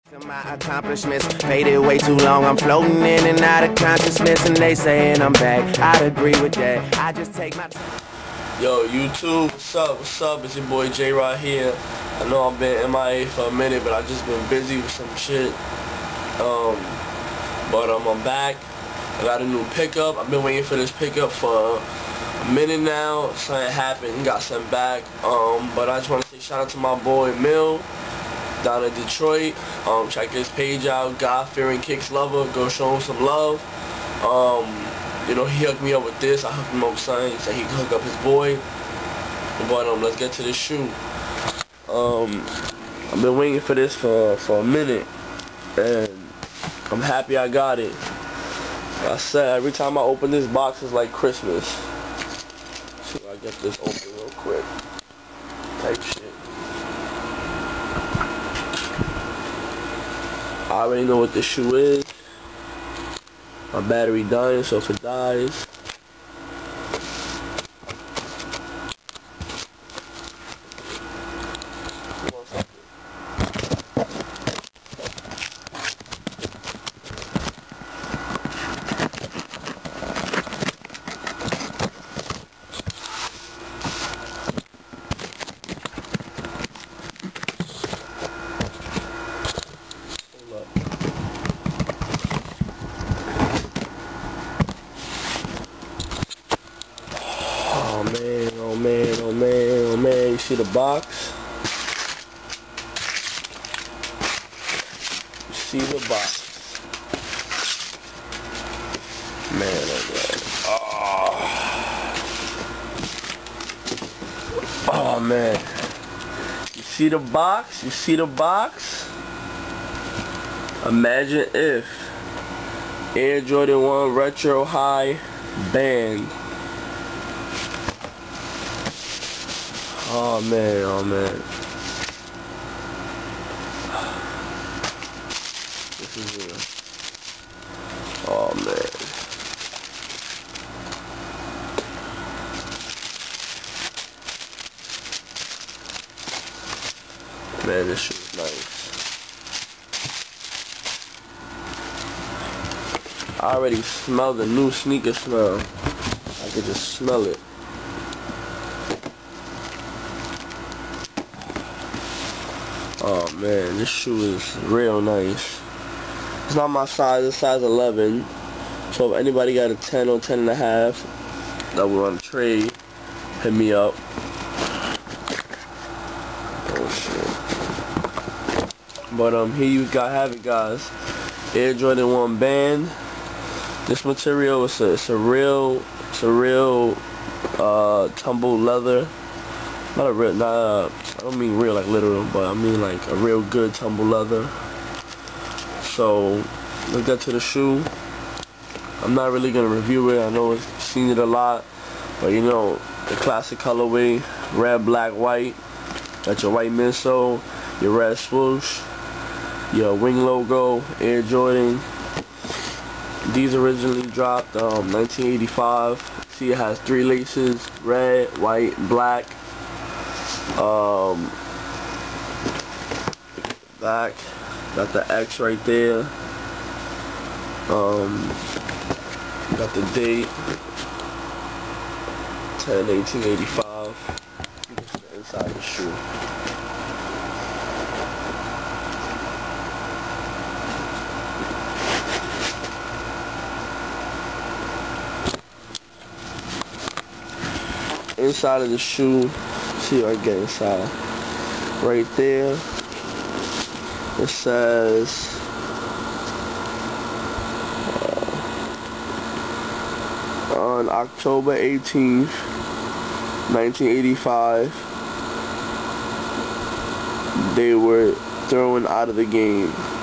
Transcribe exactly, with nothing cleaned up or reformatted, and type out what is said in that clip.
My accomplishments faded way too long. I'm floating in and out of consciousness, and they saying I'm back. I'd agree with that. I just take my time. Yo, YouTube, what's up? What's up? It's your boy J-Rod here. I know I've been M I A for a minute, but I just been busy with some shit. Um, but um, I'm back. I got a new pickup. I've been waiting for this pickup for a minute now. Something happened, got sent back. Um, but I just want to say shout out to my boy Mill down in Detroit. Um, check his page out, God-fearing kicks lover. Go show him some love. Um, you know, he hooked me up with this. I hooked him up with something. He said he could hook up his boy. But um, let's get to the shoe. Um, I've been waiting for this for for a minute, and I'm happy I got it. Like I said, every time I open this box, it's like Christmas. So I get this open real quick. Type shit. I already know what this shoe is. My battery dying, so if it dies, oh man, oh man, oh man, oh man, you see the box? You see the box. Man, oh man. Oh. Oh man. You see the box? You see the box? Imagine if Air Jordan one Retro High Band. Oh man, oh man. This is real. Oh man. Man, this shit is nice. I already smell the new sneaker smell. I can just smell it. Oh man, this shoe is real nice. It's not my size, it's size eleven. So if anybody got a ten or ten and a half that would want to trade, hit me up. Oh shit. But um, here you got have it, guys. Air Jordan one band. This material is a, it's a real, it's a real uh, tumbled leather. Not a real, not a, I don't mean real like literal, but I mean like a real good tumble leather. So let's get to the shoe. I'm not really gonna review it. I know I've seen it a lot, but you know the classic colorway: red, black, white. Got your white midsole, your red swoosh, your wing logo, Air Jordan. These originally dropped um, nineteen eighty-five. See, it has three laces: red, white, black. Um, back, got the X right there. Um, got the date, ten eighteen eighty-five. Inside the shoe. Inside of the shoe. See what I get inside. Right there, it says uh, on October eighteenth, nineteen eighty-five, they were thrown out of the game.